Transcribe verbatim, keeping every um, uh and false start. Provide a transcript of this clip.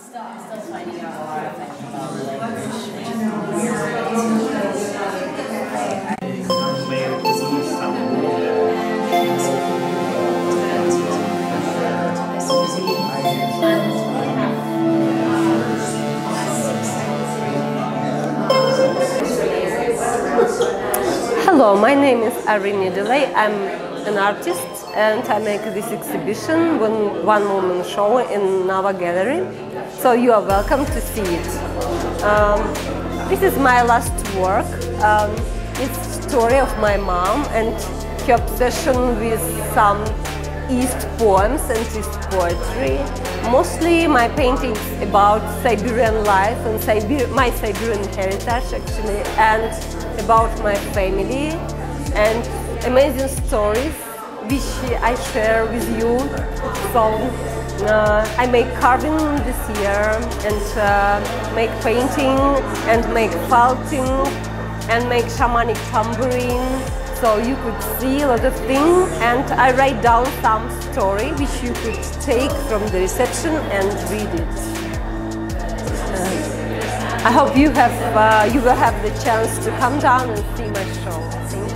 still, I'm still finding out a lot of things about Hello, my name is Irene Delay. I'm an artist and I make this exhibition, one, one woman show in Nava Gallery. So you are welcome to see it. Um, this is my last work. Um, it's the story of my mom and her obsession with some East poems and East poetry. Mostly my paintings about Siberian life and Siber my Siberian heritage actually, and about my family and amazing stories which I share with you. So uh, I make carving this year and uh, make painting and make felting and make shamanic tambourine. So you could see a lot of things, and I write down some story which you could take from the reception and read it. Uh, I hope you have uh, you will have the chance to come down and see my show. Thank you.